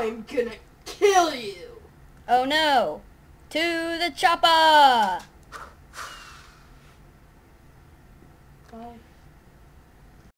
I'm gonna kill you! Oh no! To the chopper! Bye.